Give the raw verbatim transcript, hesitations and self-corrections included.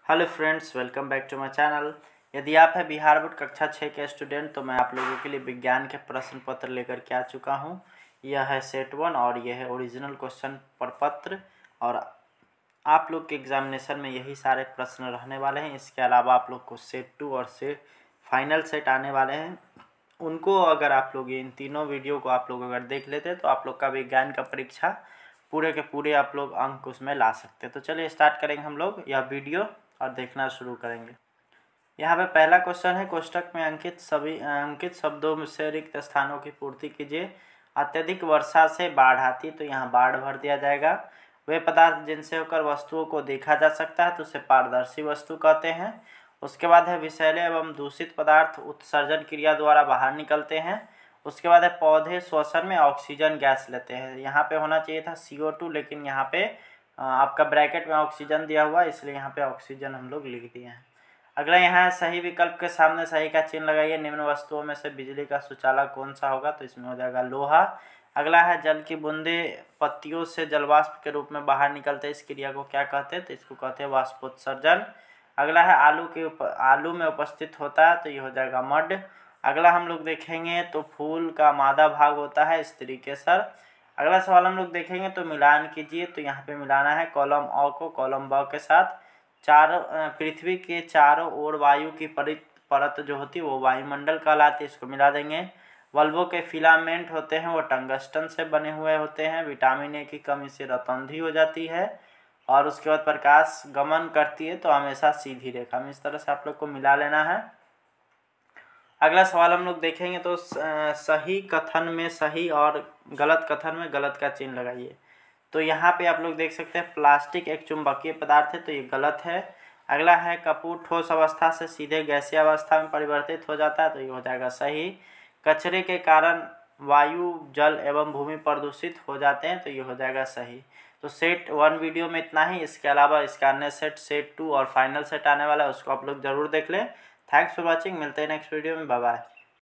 Hello friends, welcome back to my channel. यदि आप हैं बिहार बोर्ड कक्षा छः के स्टूडेंट तो मैं आप लोगों के लिए विज्ञान के प्रश्न पत्र लेकर के आ चुका हूं। यह है सेट वन और यह है ओरिजिनल क्वेश्चन पत्र और आप लोग के एग्जामिनेशन में यही सारे प्रश्न रहने वाले हैं। इसके अलावा आप लोग को सेट टू और सेट फाइनल सेट आने वाले हैं। उनको अगर आप लोग इन तीनों वीडियो को आप लोग अगर देख लेते तो आप लोग का विज्ञान का परीक्षा पूरे के पूरे आप लोग अंक उसमें ला सकते। तो चलिए स्टार्ट करेंगे हम लोग यह वीडियो और देखना शुरू करेंगे। यहाँ पे पहला क्वेश्चन है, कोष्टक में अंकित सभी अंकित शब्दों से रिक्त स्थानों की पूर्ति कीजिए। अत्यधिक वर्षा से बाढ़ आती, तो यहाँ बाढ़ भर दिया जाएगा। वे पदार्थ जिनसे होकर वस्तुओं को देखा जा सकता है तो उसे पारदर्शी वस्तु कहते हैं। उसके बाद है विषैले एवं दूषित पदार्थ उत्सर्जन क्रिया द्वारा बाहर निकलते हैं। उसके बाद है पौधे श्वसन में ऑक्सीजन गैस लेते हैं। यहाँ पे होना चाहिए था सी ओ टू, लेकिन यहाँ पे आपका ब्रैकेट में ऑक्सीजन दिया हुआ, इसलिए यहाँ पे ऑक्सीजन हम लोग लिख दिए हैं। अगला यहाँ है सही विकल्प के सामने सही का चिन्ह लगाइए। निम्न वस्तुओं में से बिजली का सुचालक कौन सा होगा, तो इसमें हो जाएगा लोहा। अगला है जल की बूंदे पत्तियों से जलवाष्प के रूप में बाहर निकलते हैं, इस क्रिया को क्या कहते हैं, तो इसको कहते हैं वाष्पोत्सर्जन। अगला है आलू के उप, आलू में उपस्थित होता है, तो ये हो जाएगा मड। अगला हम लोग देखेंगे तो फूल का मादा भाग होता है स्त्री केसर। अगला सवाल हम लोग देखेंगे तो मिलान कीजिए, तो यहाँ पे मिलाना है कॉलम अ को कॉलम ब के साथ। चार पृथ्वी के चारों ओर वायु की परित परत जो होती है वो वायुमंडल कहलाती है, इसको मिला देंगे। बल्बों के फिलामेंट होते हैं वो टंगस्टन से बने हुए होते हैं। विटामिन ए की कमी से रतौंधी हो जाती है। और उसके बाद प्रकाश गमन करती है तो हमेशा सीधी रेखा में, इस तरह से आप लोग को मिला लेना है। अगला सवाल हम लोग देखेंगे तो सही कथन में सही और गलत कथन में गलत का चिन्ह लगाइए। तो यहाँ पे आप लोग देख सकते हैं प्लास्टिक एक चुंबकीय पदार्थ है, तो ये गलत है। अगला है कपूर ठोस अवस्था से सीधे गैसीय अवस्था में परिवर्तित हो जाता है, तो ये हो जाएगा सही। कचरे के कारण वायु जल एवं भूमि प्रदूषित हो जाते हैं, तो ये हो जाएगा सही। तो सेट वन वीडियो में इतना ही। इसके अलावा इसका अन्य सेट सेट टू और फाइनल सेट आने वाला है, उसको आप लोग जरूर देख लें। थैंक्स फॉर वॉचिंग, मिलते हैं नेक्स्ट वीडियो में, बाय बाय।